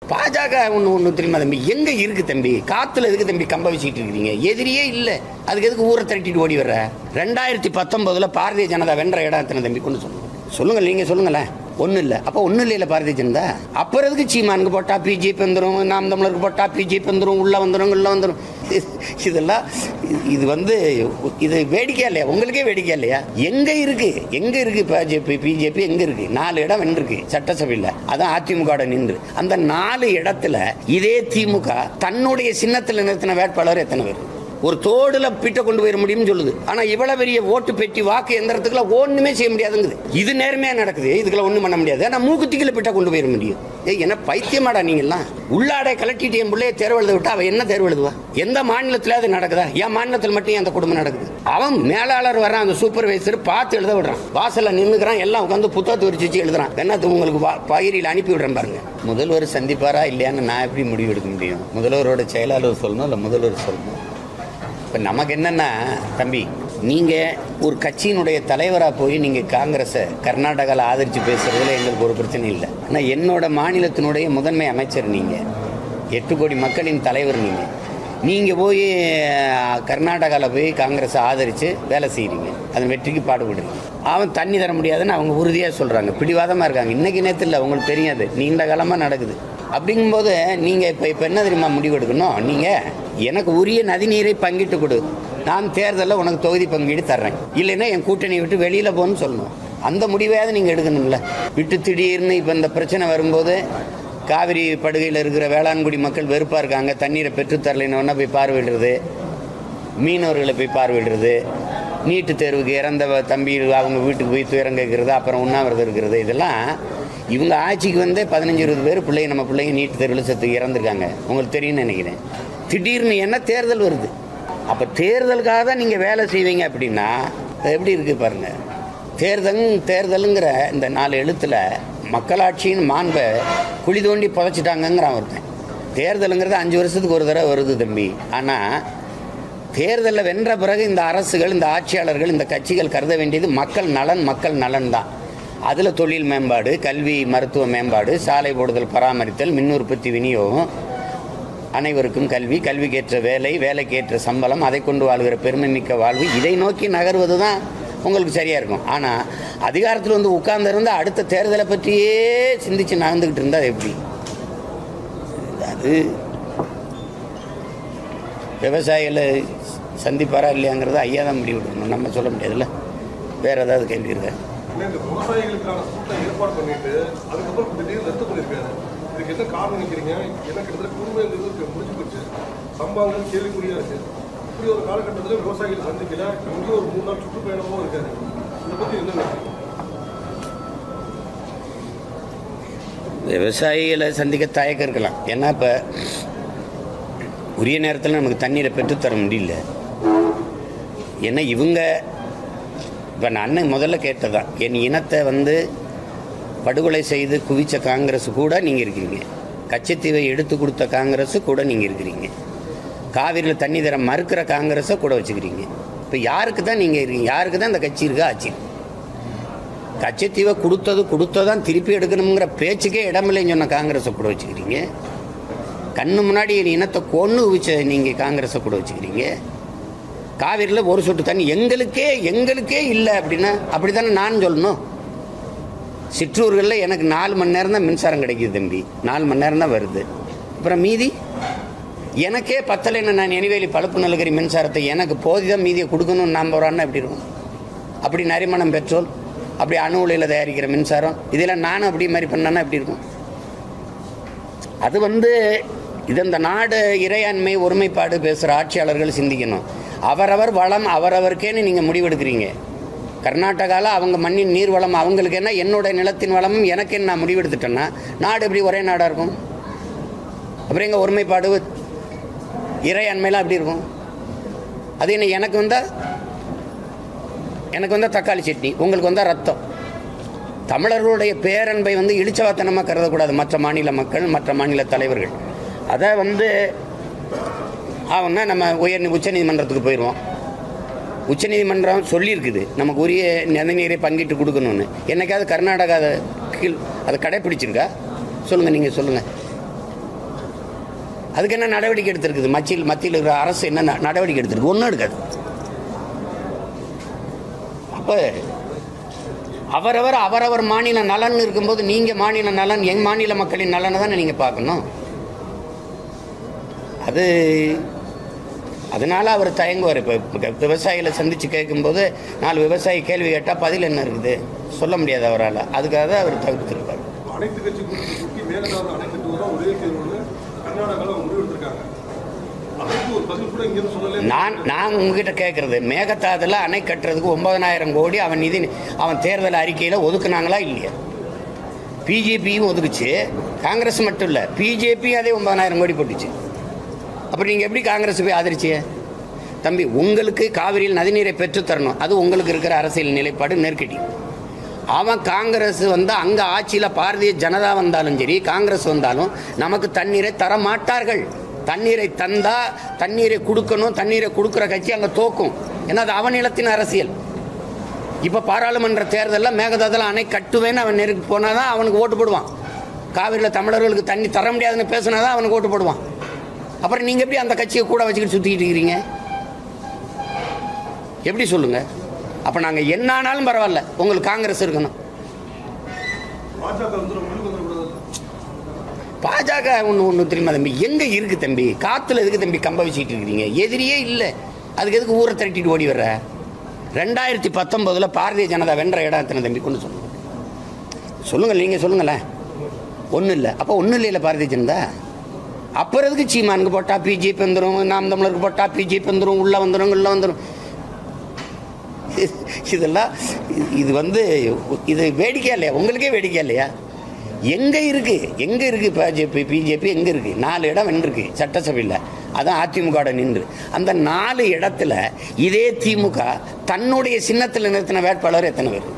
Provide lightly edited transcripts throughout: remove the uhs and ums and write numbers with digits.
பாஜக ஒன்று தெரியுமா தம்பி, எங்கே இருக்குது தம்பி? காற்றுல எதுக்கு தம்பி கம்ப வச்சுக்கிட்டு இருக்கிறீங்க? எதிரியே இல்லை, அதுக்கு எதுக்கு ஊரை திரட்டிட்டு ஓடி வர்ற? 2019 பாரதிய ஜனதா வென்ற இடம் எத்தனை தம்பி? கொண்டு சொல்லுங்கள், நீங்கள் சொல்லுங்களேன். ஒன்றும் இல்லை. அப்போ ஒன்றும் இல்லை பாரதிய ஜனதா. அப்புறம் எதுக்கு சீமானுக்கு போட்டால் பிஜேபி வந்துடும், நாம் தமிழருக்கு போட்டால் பிஜேபி வந்துடும், உள்ளே வந்துடும், உள்ளே வந்துடும். இதெல்லாம் இது வேடிக்கையா இல்லையா? உங்களுக்கே வேடிக்கையா இல்லையா? எங்கே இருக்கு பிஜேபி எங்கே இருக்கு? 4 இடம் வென்றிருக்கு சட்டசபையில். அதான் அதிமுக நின்று. அந்த 4 இடத்துல இதே திமுக தன்னுடைய சின்னத்தில் நிறுத்தின வேட்பாளர் எத்தனை பேர்? ஒரு தோடுல பிட்ட கொண்டு போயிட முடியும்னு சொல்லுது. ஆனா இவ்வளவு பெரிய ஓட்டு பெட்டி வாக்கு எந்திரத்துக்குள்ள ஒண்ணுமே செய்ய முடியாதுங்குது. இது நேர்மையா நடக்குது, இதுக்குள்ள ஒண்ணும் பண்ண முடியாது. ஆனா மூக்குத்திக்குள்ள பிட்ட கொண்டு போயிட முடியும். என்ன பைத்தியமாடா நீங்கெல்லாம்? உள்ளாடை கலட்டிட்டு என் பிள்ளைய தேர்வு எழுத விட்டா அவ என்ன தேர்வு எழுதுவா? எந்த மாநிலத்துல அது நடக்குதா? என் மாநிலத்தில் மட்டும் அந்த குடும்பம் நடக்குது. அவன் மேலாளர் வரான், அந்த சூப்பர்வைசர் பார்த்து எழுத விடுறான், வாசல்ல நின்னுக்கிறான், எல்லாம் உட்காந்து புத்தகத்தை விரிச்சு எழுதுறான். என்னது உங்களுக்கு பகிரியில் அனுப்பி விடுறேன் பாருங்க. முதல்வர் சந்திப்பாரா இல்லையான்னு நான் எப்படி முடிவு எடுக்க முடியும்? முதல்வரோட செயலாளர் சொல்லணும், இல்லை முதல்வர் சொல்லணும். இப்போ நமக்கு என்னென்னா தம்பி, நீங்கள் ஒரு கட்சியினுடைய தலைவராக போய் நீங்கள் காங்கிரஸை கர்நாடகாவில் ஆதரித்து பேசுகிறதுல எங்களுக்கு ஒரு பிரச்சனை இல்லை. ஆனால் என்னோட மாநிலத்தினுடைய முதன்மை அமைச்சர் நீங்கள், 8 கோடி மக்களின் தலைவர் நீங்கள் போய் கர்நாடகாவில் போய் காங்கிரஸை ஆதரித்து வேலை செய்கிறீங்க, அதன் வெற்றிக்கு பாடுபடுறீங்க. அவன் தண்ணி தர முடியாதுன்னு அவங்க உறுதியாக சொல்கிறாங்க, பிடிவாதமாக இருக்காங்க. இன்றைக்கி நேரத்தில் இல்லை, உங்களுக்கு தெரியாது, நீண்ட காலமாக நடக்குது. அப்படிங்கும்போது நீங்கள் இப்போ என்ன தெரியுமா முடிவு எடுக்கணும்? நீங்கள் எனக்கு உரிய நதிநீரை பங்கிட்டு கொடு, நான் தேர்தலில் உனக்கு தொகுதி பங்கீடு தர்றேன், இல்லைன்னா என் கூட்டணியை விட்டு வெளியில் போகணும்னு சொல்லணும். அந்த முடிவையாவது நீங்கள் எடுக்கணும்ல. விட்டு திடீர்னு இப்போ இந்த பிரச்சனை வரும்போது காவிரி படுகையில் இருக்கிற வேளாண்குடி மக்கள் வெறுப்பாக இருக்காங்க, தண்ணீரை பெற்றுத்தரலைன்னு போய் பார்வையிடுறது, மீனவர்களை போய் பார்வையிடுறது, நீட்டு தேர்வுக்கு இறந்த தம்பி அவங்க வீட்டுக்கு போய் துயரம் கேட்கறது, அப்புறம் உண்ணாவிரதம் இருக்கிறது. இதெல்லாம் இவங்க ஆட்சிக்கு 15-20 பேர் பிள்ளைங்க, நம்ம பிள்ளைங்க நீட்டு தேர்வில் செத்து இறந்துருக்காங்க, உங்களுக்கு தெரியும்னு நினைக்கிறேன். திடீர்னு என்ன தேர்தல் வருது. அப்போ தேர்தலுக்காக தான் நீங்கள் வேலை செய்வீங்க அப்படின்னா எப்படி இருக்குது பாருங்கள். தேர்தலுங்கிற இந்த 4 எழுத்தில் மக்களாட்சியின் மாண்பை குழி தோண்டி புதைச்சிட்டாங்கங்கிறான் ஒருத்தன். தேர்தலுங்கிறது 5 வருஷத்துக்கு ஒரு தடவை வருது தம்பி. ஆனால் தேர்தலில் வென்ற பிறகு இந்த அரசுகள், இந்த ஆட்சியாளர்கள், இந்த கட்சிகள் கருத வேண்டியது மக்கள் நலன் தான். அதில் தொழில் மேம்பாடு, கல்வி மருத்துவ மேம்பாடு, சாலை போடுதல் பராமரித்தல், மின் உற்பத்தி விநியோகம், அனைவருக்கும் கல்வி, கல்விக்கேற்ற வேலை, வேலைக்கேற்ற சம்பளம், அதை கொண்டு வாழ்கிற பெருமை மிக்க வாழ்வு, இதை நோக்கி நகர்வது தான் உங்களுக்கு சரியாக இருக்கும். ஆனால் அதிகாரத்தில் உட்கார்ந்து அடுத்த தேர்தலை பற்றியே சிந்திச்சு நகர்ந்துக்கிட்டு இருந்தால் அது எப்படி? அது விவசாயிகளை சந்திப்பாரா இல்லையாங்கிறத ஐயா தான் முடிவு விடணும், நம்ம சொல்ல முடியாதுல்ல. வேறு ஏதாவது கேள்வி இருக்கா? விவசாயிகளுக்கான கூட்டம் ஏற்பாடு பண்ணிட்டு அதுக்கப்புறம் திடீர்னு ரத்து பண்ணியிருக்காரு. இதுக்கு என்ன காரணம் நினைக்கிறீங்க? என்ன கிட்டத்தட்ட குடும்பங்கிறது முடிஞ்சு போச்சு, சம்பவங்கள் கேள்விக்குறியா இருக்கு. இப்படி ஒரு காலகட்டத்தில் விவசாயிகள் சந்திக்கல, இங்கே ஒரு 3 நாள் சுற்றுப்பயணமும் இருக்காரு. இதை பற்றி என்ன நினைக்கிறீங்க? விவசாயிகளை சந்திக்க தயக்கம் இருக்கலாம். ஏன்னா இப்போ உரிய நேரத்தில் நமக்கு தண்ணீரை பெற்றுத்தர முடியல. ஏன்னா இவங்க இப்போ நான் அண்ணன் முதல்ல கேட்டதான், என் இனத்தை படுகொலை செய்து குவிச்ச காங்கிரஸ் கூட நீங்கள் இருக்கிறீங்க, கச்சத்தீவை எடுத்து கொடுத்த காங்கிரஸ் கூட நீங்கள் இருக்கிறீங்க, காவிரியில் தண்ணி தர மறுக்கிற காங்கிரஸை கூட வச்சுக்கிறீங்க. இப்போ யாருக்கு தான் நீங்கள் இருக்கீங்க? யாருக்கு தான் இந்த கட்சி இருக்கா? ஆட்சி கச்சத்தீவை கொடுத்ததான் திருப்பி எடுக்கணுங்கிற பேச்சுக்கே இடமில்லைன்னு சொன்ன காங்கிரஸை கூட வச்சுக்கிறீங்க. கண்ணு முன்னாடி என் இனத்தை கொன்று குவிச்ச நீங்கள் காங்கிரஸை கூட வச்சுக்கிறீங்க. காவிரியில் ஒரு சொட்டு தண்ணி எங்களுக்கே இல்லை அப்படின்னா அப்படி தானே நான் சொல்லணும். சிற்றூர்களில் எனக்கு 4 மணி நேரம் தான் மின்சாரம் கிடைக்குது தம்பி, 4 மணி நேரம் தான் வருது. அப்புறம் மீதி எனக்கே பத்தலைன்னு நான் நெய்வேலி பழுப்பு நிலக்கரி மின்சாரத்தை எனக்கு போதிதான் மீதியை கொடுக்கணும்னு நாம் போகிறான்னா எப்படி இருக்கும்? அப்படி நரிமணம் பெட்ரோல், அப்படி அணு உலையில் தயாரிக்கிற மின்சாரம், இதெல்லாம் நானும் அப்படி மாதிரி பண்ணேன்னா எப்படி இருக்கும்? அது இது இந்த நாடு இறையாண்மை ஒருமைப்பாடு பேசுகிற ஆட்சியாளர்கள் சிந்திக்கணும். அவரவர் வளம் அவரவருக்கேன்னு நீங்கள் முடிவெடுக்கிறீங்க. கர்நாடகாவில் அவங்க மண்ணின் நீர் வளம் அவங்களுக்கு என்ன, என்னோட நிலத்தின் வளமும் எனக்கு என்ன நான் முடிவெடுத்துட்டேன்னா நாடு எப்படி ஒரே நாடாக இருக்கும்? அப்புறம் எங்கள் ஒருமைப்பாடு இறையாண்மையெல்லாம் எப்படி இருக்கும்? அது என்ன, எனக்கு வந்தால் தக்காளி சட்னி, உங்களுக்கு வந்தால் ரத்தம். தமிழர்களுடைய பேரன்பை இழிச்சவாத்தனமாக கருதக்கூடாது மற்ற மாநில மக்கள், மற்ற மாநில தலைவர்கள். அதை ஆகுன்னா நம்ம உச்சநீதிமன்றத்துக்கு போயிடுவோம். உச்சநீதிமன்றம் சொல்லியிருக்குது நமக்கு உரிய நதிநீரை பங்கிட்டு கொடுக்கணும்னு. என்னைக்காவது கர்நாடகா அதை கடைப்பிடிச்சிருக்கா? சொல்லுங்கள், நீங்கள் சொல்லுங்கள். அதுக்கு என்ன நடவடிக்கை எடுத்திருக்குது? மத்தியில் இருக்கிற அரசு என்ன நடவடிக்கை எடுத்திருக்கு? ஒன்றும் எடுக்காது. அப்போ அவரவர் மாநில நலன் இருக்கும்போது நீங்கள் மாநில நலன், எங்கள் மாநில மக்களின் நலனை தானே நீங்கள் பார்க்கணும். அதனால அவர் தயங்குவார். இப்போ விவசாயிகளை சந்தித்து கேட்கும்போது 4 விவசாயி கேள்வி கேட்டால் பதில் என்ன இருக்குது சொல்ல முடியாது அவரால். அதுக்காக தான் அவர் தவிர்த்திருப்பார். அனைத்து கட்சி கூட்டணி மேகதாது அணை கட்டுவதுதான் ஒரே தீர்வுன்னு கர்நாடகாவில் முடிவெடுத்திருக்காங்க. நான் உங்ககிட்ட கேட்கறது, மேகதாதுல அணை கட்டுறதுக்கு 9,000 கோடி அவன் தேர்தல் அறிக்கையில் ஒதுக்குனாங்களா இல்லையா? பிஜேபியும் ஒதுக்குச்சு, காங்கிரஸ் மட்டும் இல்லை, பிஜேபி அதே 9,000 கோடி போட்டுச்சு. அப்புறம் நீங்கள் எப்படி காங்கிரஸ் போய் ஆதரிச்சிய? தம்பி, உங்களுக்கு காவிரியில் நதிநீரை பெற்றுத்தரணும், அது உங்களுக்கு இருக்கிற அரசியல் நிலைப்பாடு நெருக்கடி. அவன் காங்கிரஸ் அங்கே ஆட்சியில் பாரதிய ஜனதா வந்தாலும் சரி, காங்கிரஸ் வந்தாலும் நமக்கு தண்ணீரை தர மாட்டார்கள். தண்ணீரை தந்தா தண்ணீரை கொடுக்கணும், தண்ணீரை கொடுக்குற கட்சி அங்கே தோக்கும். ஏன்னா அது அவன் நிலத்தின் அரசியல். இப்போ பாராளுமன்ற தேர்தலில் மேகதாதுல அணை கட்டுவேன்னு அவன் நெருக்கி போனால் தான் அவனுக்கு ஓட்டு போடுவான். காவிரியில் தமிழர்களுக்கு தண்ணி தர முடியாதுன்னு பேசினா தான் அவனுக்கு ஓட்டு போடுவான். அப்புறம் நீங்கள் எப்படி அந்த கட்சியை கூட வச்சுக்கிட்டு சுற்றிக்கிட்டு இருக்கிறீங்க? எப்படி சொல்லுங்க? அப்போ நாங்கள் என்ன ஆனாலும் பரவாயில்ல, உங்களுக்கு காங்கிரஸ் இருக்கணும். பாஜக ஒன்று தெரியுமா தம்பி? எங்கே இருக்குது தம்பி? காற்றுல எதுக்கு தம்பி கம்ப வச்சுக்கிட்டு இருக்கிறீங்க? எதிரியே இல்லை, அதுக்கு எதுக்கு ஊரை திரட்டிட்டு ஓடி வர்ற? 2019 பாரதிய ஜனதா வென்ற இடம் எத்தனை தம்பி கொண்டு சொல்லுங்கள். நீங்கள் சொல்லுங்களேன். ஒன்றும் இல்லை. அப்போ ஒன்றும் இல்லை பாரதிய ஜனதா. அப்புறம் எதுக்கு சீமானுக்கு போட்டால் பிஜேபி வந்துடும், நாம் தமிழருக்கு போட்டால் பிஜேபி வந்துடும், உள்ளே வந்துடும். இதெல்லாம் இது வேடிக்கையா இல்லையா? உங்களுக்கே வேடிக்கையா இல்லையா? எங்கே இருக்குது பிஜேபி எங்கே இருக்குது? 4 இடம் வென்றிருக்கு சட்டசபையில். அதான் அதிமுக நின்று. அந்த 4 இடத்துல இதே திமுக தன்னுடைய சின்னத்தில் நிறுத்தின வேட்பாளர் எத்தனை பேர்?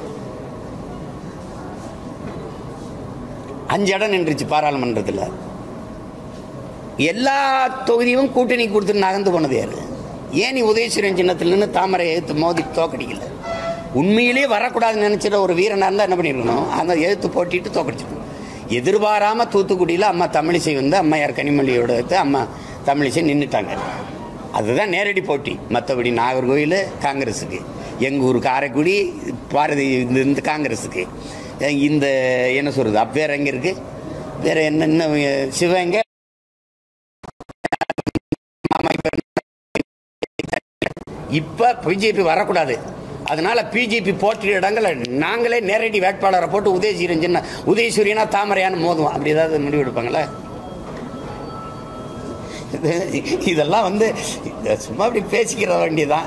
5 இடம் நின்றுச்சு பாராளுமன்றத்தில். எல்லா தொகுதியும் கூட்டணி கொடுத்துட்டு நகர்ந்து போனது யாரு? ஏன் நீ உதயசூரியன் சின்னத்தில் நின்று தாமரை எழுத்து மோதி தோக்கடிக்கல? உண்மையிலே வரக்கூடாதுன்னு நினைச்சிட ஒரு வீரனாக இருந்தால் என்ன பண்ணிருக்கணும்? அந்த எழுத்து போட்டிட்டு தோக்கடிச்சிருக்கணும். எதிர்பாராமல் தூத்துக்குடியில் அம்மா தமிழிசை அம்மையார் கனிமொழியோட அம்மா தமிழிசை நின்றுட்டாங்க. அதுதான் நேரடி போட்டி. மற்றபடி நாகர்கோவில் காங்கிரஸுக்கு, எங்கள் ஊர் காரைக்குடி பாரதி இந்த காங்கிரஸுக்கு, இந்த என்ன சொல்கிறது வேற எங்கே இருக்குது? வேற என்ன சிவகங்கை இப்போ பிஜேபி வரக்கூடாது. அதனால பிஜேபி போட்டிய இடங்களை நாங்களே நேரடி வேட்பாளரை போட்டு உதயசூரியனா தாமரையான்னு மோதுவோம். அப்படி ஏதாவது முடிவு எடுப்பாங்களா? இதெல்லாம் சும்மா அப்படி பேசிக்கிற வேண்டியதான்.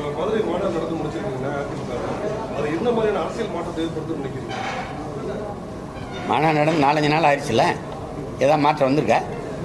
மாநாடு நடந்து 4-5 நாள் ஆயிடுச்சுல்ல, ஏதாவது மாற்றம் வந்திருக்கா?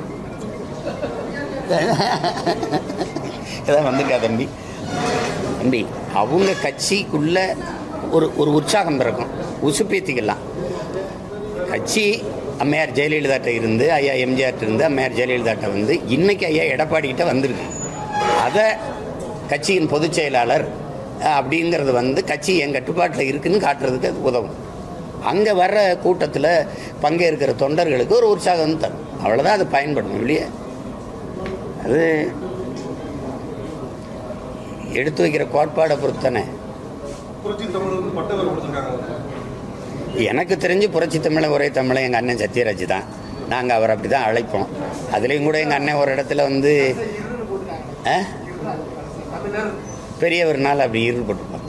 ஏதாவது வந்திருக்கா தம்பி? அவங்க கட்சிக்குள்ள ஒரு உற்சாகம் பிறக்கும், உசுப்பேத்திக்கலாம். கட்சி அம்மையார் ஜெயலலிதாட்ட இருந்து, ஐயா எம்ஜிஆர் இருந்து அம்மையார் ஜெயலலிதாட்ட இன்னைக்கு ஐயா எடப்பாடிக்கிட்ட வந்திருக்கு. அதை கட்சியின் பொதுச் செயலாளர் அப்படிங்கிறது கட்சி என் கட்டுப்பாட்டில் இருக்குன்னு காட்டுறதுக்கு அது உதவும். அங்கே வர்ற கூட்டத்தில் பங்கேற்கிற தொண்டர்களுக்கு ஒரு உற்சாகம் தரும். அவ்வளோதான் அது பயன்படும். இல்லையே அது எடுத்து வைக்கிற கோட்பாடை பொறுத்தானே. எனக்கு தெரிஞ்சு புரட்சி தமிழை ஒரே தமிழை எங்கள் அண்ணன் சத்யராஜ் தான். நாங்கள் அவர் அப்படி தான் அழைப்போம். அதுலேயும் கூட எங்கள் அண்ணன் ஒரு இடத்துல பெரிய ஒரு நாள் அப்படி ஈடுபட்டுருப்பாங்க.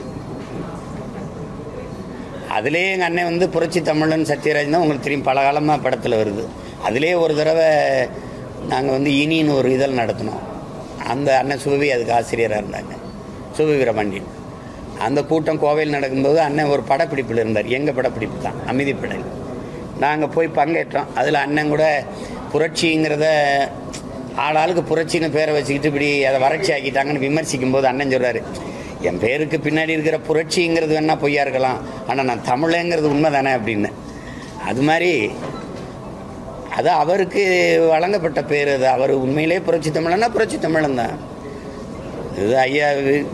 அதுலேயே எங்கள் அண்ணன் புரட்சி தமிழன் சத்யராஜ் தான் உங்களுக்கு தெரியும், பல காலமாக படத்தில் வருது. அதுலேயே ஒரு தடவை நாங்கள் இனின்னு ஒரு இதழ் நடத்தினோம். அந்த அண்ணன் சுபவி அதுக்கு ஆசிரியராக இருந்தாங்க, சுபவி வீரபாண்டியன். அந்த கூட்டம் கோவையில் நடக்கும்போது அண்ணன் ஒரு படப்பிடிப்பில் இருந்தார். எங்கள் படப்பிடிப்பு தான், அமைதிப்படை. நாங்கள் போய் பங்கேற்றோம். அதில் அண்ணன் கூட புரட்சிங்கிறத ஆளாளுக்கு புரட்சின்னு பேரை வச்சுக்கிட்டு இப்படி அதை வறட்சி ஆக்கிட்டாங்கன்னு விமர்சிக்கும் போது அண்ணன் சொல்கிறாரு, என் பேருக்கு பின்னாடி இருக்கிற புரட்சிங்கிறது வேணா பொய்யா இருக்கலாம், ஆனால் நான் தமிழங்கிறது உண்மை தானே அப்படின்னு. அது மாதிரி அது அவருக்கு வழங்கப்பட்ட பேர். அது அவர் உண்மையிலே புரட்சி தமிழன்னா புரட்சி தமிழன் தான். இது ஐயா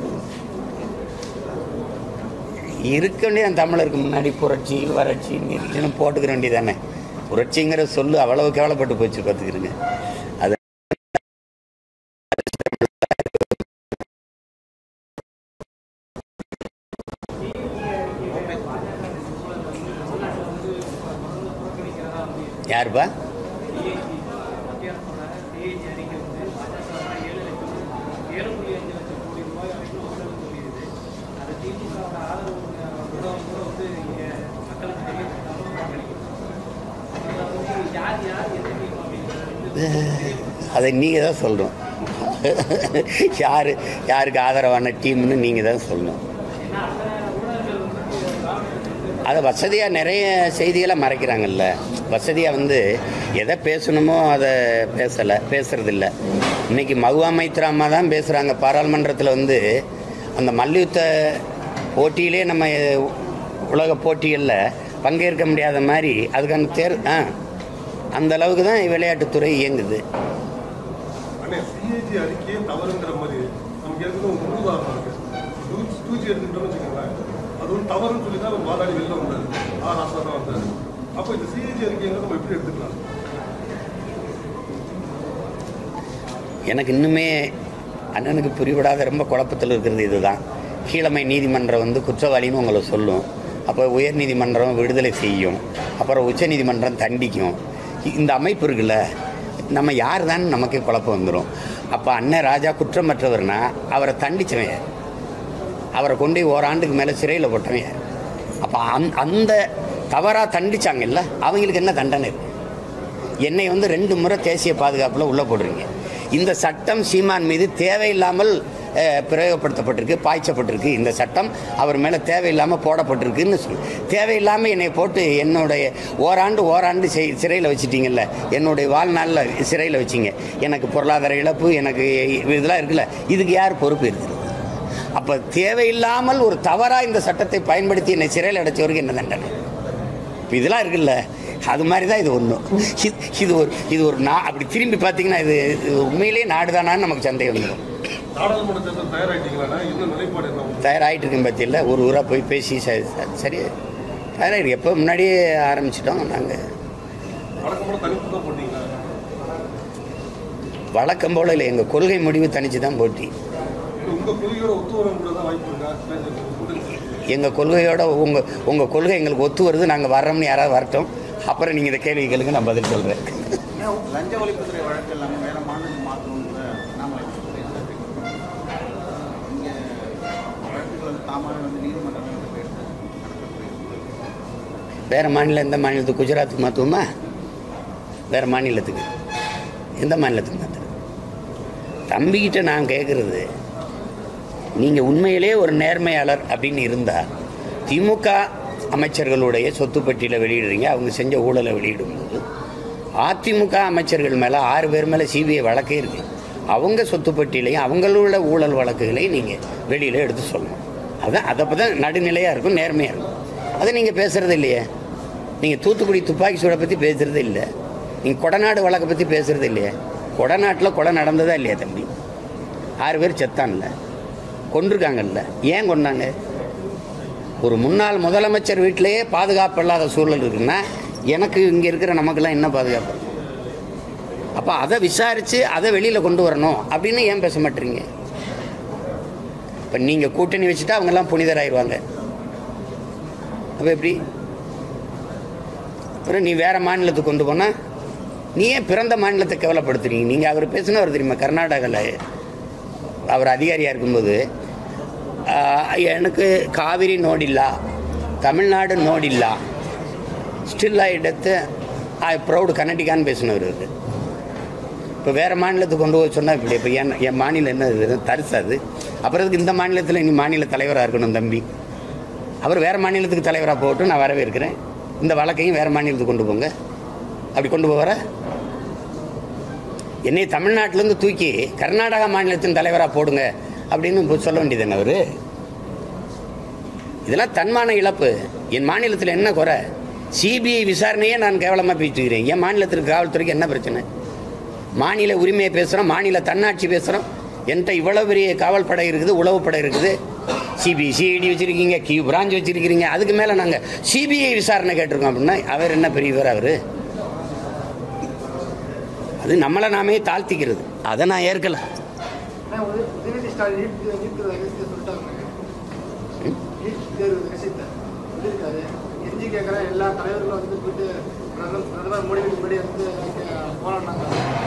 இருக்க வேண்டியது தமிழருக்கு முன்னாடி புரட்சி வறட்சி போட்டுக்கிற வேண்டியதானே. புரட்சிங்கிற சொல்லு அவ்வளவு கேவலப்பட்டு போச்சு பார்த்துக்கிறேங்க. அது யாருப்பா? அதை நீங்கள் தான் சொல்லணும். யாருக்கு ஆதரவான டீம்னு நீங்கள் தான் சொல்லணும். அதை வசதியாக நிறைய செய்திகளை மறைக்கிறாங்கல்ல. வசதியாக எதை பேசணுமோ அதை பேசுறதில்ல. இன்றைக்கி மகுவா மைத்ராமா தான் பேசுகிறாங்க. பாராளுமன்றத்தில் அந்த மல்யுத்த போட்டியிலே நம்ம உலக போட்டிகளில் பங்கேற்க முடியாத மாதிரி அதுக்கான அந்த அளவுக்கு தான் விளையாட்டுத்துறை இயங்குது. எனக்கு இன்னுமே அண்ணனுக்கு புரிவிடாத ரொம்ப குழப்பத்தில் இருக்கிறது இதுதான். கீழமை நீதிமன்றம் குற்றவாளின்னு உங்களை சொல்லும், அப்போ உயர் நீதிமன்றம் விடுதலை செய்யும், அப்புறம் உச்ச நீதிமன்றம் தண்டிக்கும். இந்த அமைப்பு இருக்குல்ல, நம்ம யார் தான் நமக்கே குழப்பம் வந்துடும். அப்போ அண்ணன் ராஜா குற்றமற்றவர்னா அவரை தண்டித்தவன் யார்? அவரை கொண்டு ஓராண்டுக்கு மேலே சிறையில் போட்டவன் யார்? அப்போ அந்த தவறாக தண்டிச்சாங்கல்ல, அவங்களுக்கு என்ன தண்டனை இருக்குது? என்னை 2 முறை தேசிய பாதுகாப்பில் உள்ளே போடுறீங்க. இந்த சட்டம் சீமான் மீது தேவையில்லாமல் பிரயோகப்படுத்தப்பட்டிருக்கு, பாய்ச்சப்பட்டிருக்கு. இந்த சட்டம் அவர் மேலே தேவையில்லாமல் போடப்பட்டிருக்குன்னு தேவையில்லாமல் என்னை போட்டு என்னுடைய ஓராண்டு சிறையில் வச்சுட்டிங்கல்ல, என்னுடைய வாழ்நாளில் சிறையில் வச்சிங்க. எனக்கு பொருளாதார இழப்பு, எனக்கு இதெல்லாம் இருக்குல்ல, இதுக்கு யார் பொறுப்பு இருக்குது? அப்போ தேவையில்லாமல் ஒரு தவறாக இந்த சட்டத்தை பயன்படுத்தி என்னை சிறையில் அடைச்சவருக்கு என்ன தண்டனை? இப்போ இதெல்லாம் இருக்குல்ல, அது மாதிரி தான் இது ஒன்றும். இது ஒரு அப்படி திரும்பி பார்த்தீங்கன்னா இது உண்மையிலேயே நாடுதானான்னு நமக்கு சந்தேகம் வந்துடும். தயாராகிட்டு இருக்கேன் பற்றியில் ஒரு ஊராக போய் பேசி சரி தயாராகிருக்கு. எப்போ முன்னாடியே ஆரம்பிச்சிட்டோம் நாங்கள். வழக்கம் போல் இல்லை, எங்கள் கொள்கை முடிவு தனித்து தான் போட்டி. எங்கள் கொள்கையோட உங்கள் கொள்கை எங்களுக்கு ஒத்து வருது, நாங்கள் வர்றோம்னு யாராவது வரட்டும், அப்புறம் நீங்கள் இந்த கேள்வி கேளுங்க, நான் பதில் சொல்கிறேன். லஞ்ச ஒழிப்புத்துறை வழக்கு எல்லாமே வேற மாநிலத்துக்கு மாற்றணும்னு நாம இங்கே வழக்குகள் தாமாக நீதிமன்றம் வேறு மாநிலம் எந்த மாநிலத்துக்கு? குஜராத்துக்கு மாற்றுவோமா? வேறு மாநிலத்துக்கு எந்த மாநிலத்துக்கு மாற்றுறது? தம்பிக்கிட்ட நான் கேட்குறது, நீங்கள் உண்மையிலே ஒரு நேர்மையாளர் அப்படின்னு இருந்தால் திமுக அமைச்சர்களுடைய சொத்து பட்டியலை வெளியிடுறீங்க, அவங்க செஞ்ச ஊழலை வெளியிடும்போது அதிமுக அமைச்சர்கள் மேலே 6 பேர் மேலே சிபிஐ வழக்கே இருக்குது. அவங்க சொத்து பட்டியலையும் அவங்களோட ஊழல் வழக்குகளையும் நீங்கள் வெளியில் எடுத்து சொல்லணும். அதுதான் அதப்போ தான் நடுநிலையாக இருக்கும், நேர்மையாக இருக்கும். அதை நீங்கள் பேசுகிறது இல்லையே. நீங்கள் தூத்துக்குடி துப்பாக்கி சூடை பற்றி பேசுகிறது இல்லை, நீங்கள் கொடநாடு வழக்கை பற்றி பேசுகிறது இல்லையே. கொடநாட்டில் கொலை நடந்ததா இல்லையா தம்பி? 6 பேர் செத்தான்ல, கொண்டிருக்காங்கல்ல. ஏன் கொண்டாங்க? ஒரு முன்னாள் முதலமைச்சர் வீட்டிலேயே பாதுகாப்பு இல்லாத சூழல் இருக்குன்னா எனக்கு இங்கே இருக்கிற நமக்கெல்லாம் என்ன பாதுகாப்பு? அப்போ அதை விசாரித்து அதை வெளியில் கொண்டு வரணும் அப்படின்னு ஏன் பேச மாட்டீங்க? இப்போ நீங்கள் கூட்டணி வச்சுட்டா அவங்கெல்லாம் புனிதராகிடுவாங்க. அப்போ எப்படி? அப்புறம் நீ வேறு மாநிலத்துக்கு கொண்டு போனால் நீ ஏன் பிறந்த மாநிலத்தை கேவலப்படுத்துறீங்க? நீங்கள் அவர் பேசுனவர் தெரியுமா? கர்நாடகாவில் அவர் அதிகாரியாக இருக்கும்போது எனக்கு காவிரி நோடில்ல, தமிழ்நாடு நோடில்ல, ஸ்டில் ஐ எடுத்து ஐ ப்ரௌடு கர்நாடிகான்னு பேசினவர். இப்போ வேறு மாநிலத்துக்கு கொண்டு போய் சொன்னால் இப்படி இப்போ என் மாநிலம் என்ன தரிசாது? அப்புறம் இந்த மாநிலத்தில் நீ மாநில தலைவராக இருக்கணும் தம்பி. அவர் வேறு மாநிலத்துக்கு தலைவராக போட்டு நான் வரவேற்கிறேன். இந்த வழக்கையும் வேறு மாநிலத்துக்கு கொண்டு போங்க. அப்படி கொண்டு போகிற என்னை தமிழ்நாட்டிலேருந்து தூக்கி கர்நாடகா மாநிலத்தின் தலைவராக போடுங்க அப்படின்னு சொல்ல வேண்டியது என்ன? அவர் இதெல்லாம் தன்மான இழப்பு. என் மாநிலத்தில் என்ன குறை? சிபிஐ விசாரணையே நான் கேவலமாக பேசிட்டுக்கிறேன். என் மாநிலத்திற்கு காவல்துறைக்கு என்ன பிரச்சனை? மாநில உரிமையை பேசுகிறோம், மாநில தன்னாட்சி பேசுகிறோம். என்கிட்ட இவ்வளோ பெரிய காவல் படை இருக்குது, உளவு படை இருக்குது, சிபிஐ சிஐடி வச்சுருக்கீங்க, கியூ பிரான்ச் வச்சுருக்கிறீங்க. அதுக்கு மேலே நாங்கள் சிபிஐ விசாரணை கேட்டிருக்கோம் அப்படின்னா அவர் என்ன பெரியவர்? அவர் அது நம்மளை நாமே தாழ்த்திக்கிறது. அதை நான் ஏற்கலை. கெஞ்சி கேட்குற எல்லா தலைவர்களும் வந்து போயிட்டு பிரதமர் மோடிக்கு முன்னாடி வந்து போராடினாங்க.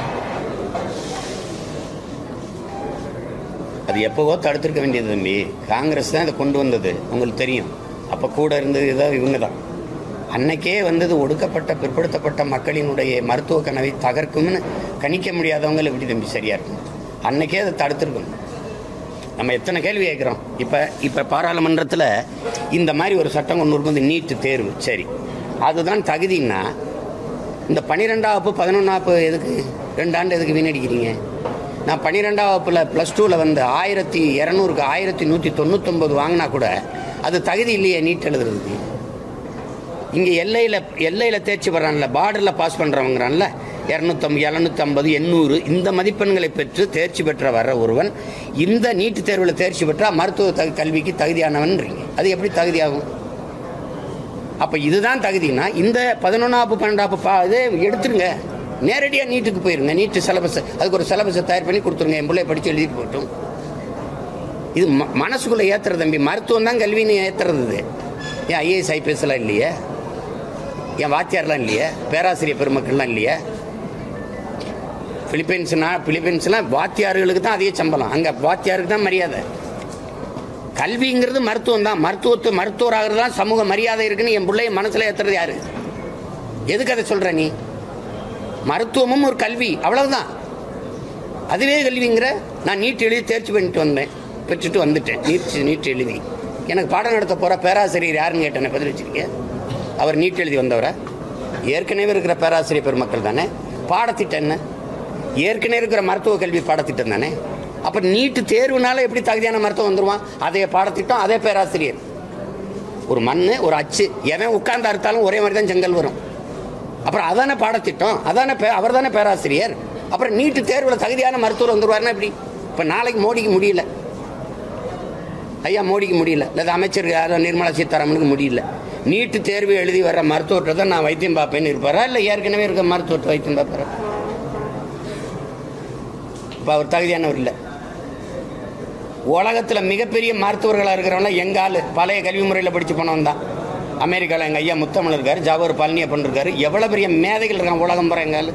அது எப்போவோ தடுத்திருக்க வேண்டியது தம்பி. காங்கிரஸ் தான் இதை கொண்டு வந்தது, உங்களுக்கு தெரியும். அப்போ கூட இருந்தது இதாக இவங்க தான். அன்னைக்கே வந்தது ஒடுக்கப்பட்ட பிற்படுத்தப்பட்ட மக்களினுடைய மருத்துவ கனவை தகர்க்கும்னு கணிக்க முடியாதவங்களை எப்படி தம்பி சரியா இருக்கும்? அன்னைக்கே அதை தடுத்திருக்கணும். நம்ம எத்தனை கேள்வி கேட்குறோம். இப்போ பாராளுமன்றத்தில் இந்த மாதிரி ஒரு சட்டம் கொண்டு வரும்போது நீட்டு தேர்வு சரி, அதுதான் தகுதின்னா இந்த 12ஆம் வகுப்பு 11ஆம் வகுப்பு எதுக்கு 2 ஆண்டு எதுக்கு வீணடிக்கிறீங்க? நான் 12ஆம் வகுப்பில் +2ல் வந்து 1200க்கு 1199 வாங்கினா கூட அது தகுதி இல்லையே நீட் எழுதுறதுக்கு. இங்கே எல்லையில் தேர்ச்சி பெறான்ல, பார்டரில் பாஸ் பண்ணுறவங்கிறான்ல, 250 750 800 இந்த மதிப்பெண்களை பெற்று தேர்ச்சி பெற்ற வர்ற ஒருவன் இந்த நீட்டு தேர்வில் தேர்ச்சி பெற்றால் மருத்துவ கல்விக்கு தகுதியானவன்றீங்க. அது எப்படி தகுதியாகும்? அப்போ இதுதான் தகுதினா இந்த 11ஆம் வகுப்பு 12ஆம் வகுப்பு இதே எடுத்துருங்க, நேரடியாக நீட்டுக்கு போயிருங்க. நீட்டு சிலபஸ் அதுக்கு ஒரு சிலபஸை தயார் பண்ணி கொடுத்துருங்க, என் பிள்ளை படித்து எழுதிட்டு போட்டோம். இது மனசுக்குள்ளே ஏற்றுறது தம்பி. மருத்துவம் தான் கல்வின்னு ஏற்றுறது. ஏன் ஐஏஎஸ் ஐபிஎஸ்லாம் இல்லையே? ஏன் வாத்தியார்லாம் இல்லையே? பேராசிரியர் பெருமக்கள்லாம் இல்லையே? பிலிப்பைன்ஸ்லாம் வாத்தியார்களுக்கு தான் அதிக சம்பளம், அங்கே வாத்தியாருக்கு தான் மரியாதை. கல்விங்கிறது மருத்துவம் தான். மருத்துவராகிறது தான் சமூக மரியாதை இருக்குன்னு என் பிள்ளைய மனசில் ஏற்றுறது யாரு? எதுக்கு அதை சொல்கிற நீ? மருத்துவமும் ஒரு கல்வி, அவ்வளவுதான். அதுவே கல்விங்கிற. நான் நீட் எழுதி தேர்ச்சி பெற்றுட்டு வந்துட்டேன். நீட் எழுதி எனக்கு பாடம் நடத்த போகிற பேராசிரியர் யாருன்னு கேட்டேன். பதில் வச்சிருக்கேன். அவர் நீட் எழுதி வந்தவரை? ஏற்கனவே இருக்கிற பேராசிரியர் பெருமக்கள் தானே. பாடத்திட்டம் என்ன? ஏற்கனவே இருக்கிற மருத்துவ கல்வி பாடத்திட்டம் தானே. அப்போ நீட்டு தேர்வுனால எப்படி தகுதியான மருத்துவம் வந்துடுவான்? அதே பாடத்திட்டம், அதே பேராசிரியர். ஒரு மண் ஒரு அச்சு எவன் உட்கார்ந்து அறுத்தாலும் ஒரே மாதிரி தான் செங்கல் வரும். அப்புறம் அதானே பாடத்திட்டம், அதானே அவர் தானே பேராசிரியர். அப்புறம் நீட்டு தேர்வில் தகுதியான மருத்துவர் வந்துடுவார்னா எப்படி? இப்போ நாளைக்கு மோடிக்கு முடியல, ஐயா மோடிக்கு முடியல, இல்லை அமைச்சர் நிர்மலா சீதாராமனுக்கு முடியல, நீட்டு தேர்வு எழுதி வர்ற மருத்துவத்தை தான் நான் வைத்தியம் பார்ப்பேன்னு இருப்பாரா? இல்லை ஏற்கனவே இருக்க மருத்துவத்தை வைத்தியம் பார்ப்பாரா? இப்போ அவர் தகுதியானவர் இல்லை. உலகத்தில் மிகப்பெரிய மருத்துவர்களாக இருக்கிறவங்க எங்கால் பழைய கல்வி முறையில் படித்து போனவன் தான். அமெரிக்காவில் எங்கள் ஐயா முத்தமிழ் இருக்கார், ஜவஹர் பழனியப்பன் இருக்கார், எவ்வளோ பெரிய மேதைகள் இருக்காங்க உலகம் போகிற எங்கால்.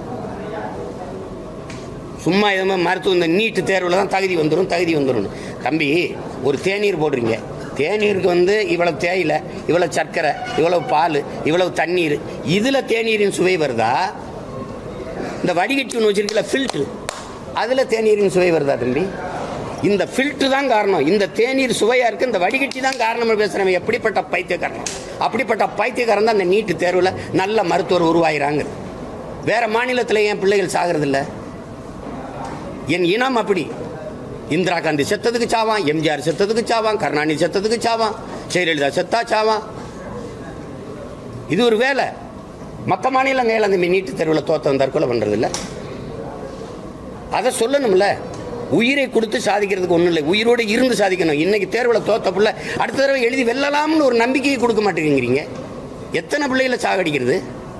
சும்மா எதுவுமே மருத்துவம் இந்த நீட்டு தேர்வில் தான் தகுதி வந்துடும். தம்பி, ஒரு தேநீர் போடுறீங்க, தேநீருக்கு வந்து இவ்வளவு தேயிலை, இவ்வளவு சர்க்கரை, இவ்வளவு பால், இவ்வளவு தண்ணீர், இதில் தேநீரின் சுவை வருதா? இந்த வடிகட்டி ஒன்று வச்சிருக்கல ஃபில்ட்ரு, அதில் தேநீரின் சுவை வருதா தம்பி? இந்த ஃபில்ட்ரு தான் காரணம். இந்த தேநீர் சுவையாக இருக்குது, இந்த வடிகட்டி தான் காரணம் பேசுகிறவங்க. எப்படிப்பட்ட பைத்தியக்காரன்? அப்படிப்பட்ட பைத்தியக்காரன் தான் இந்த நீட்டு தேர்வில் நல்ல மருத்துவர் உருவாகிறாங்க. வேறு மாநிலத்தில் ஏன் பிள்ளைகள் சாகிறதில்ல? என் இனம் அப்படி. இந்திரா காந்தி செத்ததுக்கு சாவான், எம்ஜிஆர் செத்ததுக்கு சாவான், கருணாநிதி செத்ததுக்கு சாவான், ஜெயலலிதா செத்தா சாவான். இது ஒரு வேலை. மற்ற மாநிலங்கள் அந்த நீட்டு தேர்வில் தோற்றம் தற்கொலை பண்ணுறதில்ல. அதை சொல்லணும்ல. உயிரை கொடுத்து சாதிக்கிறதுக்கு ஒன்றும் இல்லை, உயிரோடு இருந்து சாதிக்கணும். இன்னைக்கு தேர்வில் தோத்த பிள்ளை அடுத்த தடவை எழுதி வெல்லலாம்னு ஒரு நம்பிக்கையை கொடுக்க மாட்டேங்கிறீங்க. எத்தனை பிள்ளைகளை சாகடிக்கிறது?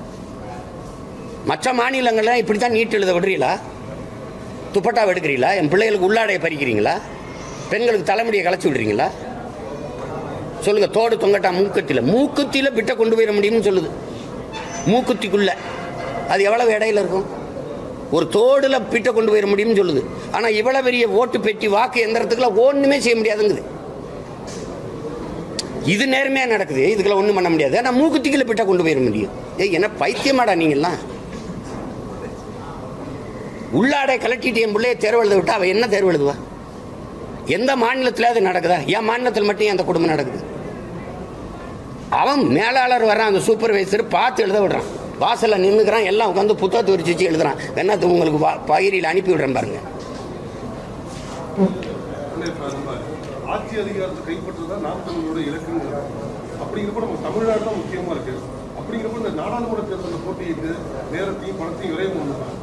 மற்ற மாநிலங்கள்லாம் இப்படி தான் நீட் எழுத விடுறீங்களா? துப்பட்டாவை எடுக்கிறீங்களா? என் பிள்ளைகளுக்கு உள்ளாடையை பறிக்கிறீங்களா? பெண்களுக்கு தலைமுடியை களைச்சி விடுறீங்களா? சொல்லுங்க. தோடு தொங்கட்டா மூக்குத்தியில் பிட்டை கொண்டு போயிட முடியும்னு சொல்லுது. மூக்குத்திக்குள்ள அது எவ்வளவு இடையில இருக்கும்? ஒரு தோடுல பிட்டை கொண்டு போயிட முடியும்னு சொல்லுது. ஆனால் இவ்வளவு பெரிய ஓட்டு பெட்டி வாக்கு எந்திரத்துக்குலாம் ஒன்றுமே செய்ய முடியாதுங்குது. இது நேர்மையாக நடக்குது, இதுக்கெல்லாம் ஒன்றும் பண்ண முடியாது. ஆனால் மூக்குத்திக்குள்ள பிட்டை கொண்டு போயிட முடியும். என்ன பைத்தியமாடா நீங்கள்லாம்? உள்ளாடை கலட்டிட்டு என் பிள்ளைய தேர்வு எழுத விட்டா அவள் என்ன தேர்வு எழுதுவா? எந்த மாநிலத்தில் அது நடக்குதா? என் மாநிலத்தில் மட்டும் அந்த குடும்பம் நடக்குது. அவன் மேலாளர் வர்றான், அந்த சூப்பர்வைசர் பார்த்து எழுத விடுறான், வாசலில் நின்றுக்கிறான், எல்லாம் உட்காந்து புத்தகத்தை விரிச்சு எழுதுறான். என்னது உங்களுக்கு பகிரியில் அனுப்பி விடுறேன் பாருங்க. ஆட்சி அதிகாரத்தை கைப்பற்றுதான் நாற்பது இலக்குங்க. அப்படிங்கிறப்ப நம்ம தமிழ்நாடு தான் முக்கியமா இருக்கு. அப்படிங்கிறப்ப இந்த நாடாளுமன்ற தேர்தலில் போட்டியிட்டு நேரத்தையும் பணத்தையும் விரைவு பண்ணுறாங்க.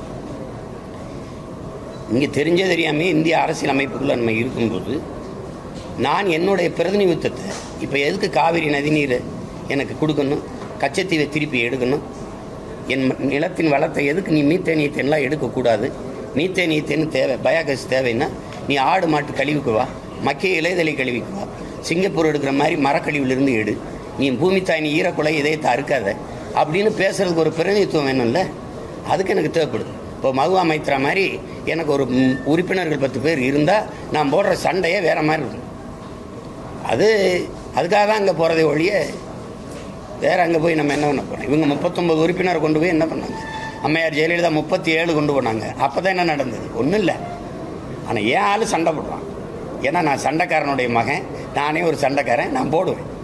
இங்கே தெரிஞ்சே தெரியாமே இந்திய அரசியல் அமைப்புக்குள்ளே நம்ம இருக்கும்போது நான் என்னுடைய பிரதிநிதித்துவத்தை இப்போ எதுக்கு காவிரி நதிநீர் எனக்கு கொடுக்கணும், கச்சத்தீவை திருப்பி எடுக்கணும், என் நிலத்தின் வளத்தை எதுக்கு நீ மீத்தேனியத்தெல்லாம் எடுக்கக்கூடாது? மீத்தேனியத்தேன்னு தேவை, பயோகேஸ் தேவைன்னா நீ ஆடு மாட்டு கழிவுக்கு வா, மக்கிய இலைதலை கழிவுக்கு வா, சிங்கப்பூர் எடுக்கிற மாதிரி மரக்கழிவுலேருந்து எடு, நீ பூமி தாய் நீ ஈரக்குலை இதயத்தை அறுக்காத அப்படின்னு பேசுறதுக்கு ஒரு பிரதிநிதித்துவம் வேணும்ல. அதுக்கு எனக்கு தேவைப்படுது. இப்போ மகுவா மைத்ரா மாதிரி எனக்கு ஒரு உறுப்பினர்கள் 10 பேர் இருந்தால் நான் போடுற சண்டையே வேறு மாதிரி இருக்கும். அதுக்காக தான் அங்கே போகிறதே ஒழிய வேறு அங்கே போய் நம்ம என்ன பண்ண போகிறோம். இவங்க 39 உறுப்பினரை கொண்டு போய் என்ன பண்ணாங்க? அம்மையார் ஜெயலலிதா 37 கொண்டு போனாங்க. அப்போ தான் என்ன நடந்தது? ஒன்றும் இல்லை. ஆனால் ஏன் ஆள் சண்டை போடுறான்? ஏன்னா நான் சண்டைக்காரனுடைய மகன், நானே ஒரு சண்டைக்காரன், நான் போடுவேன்.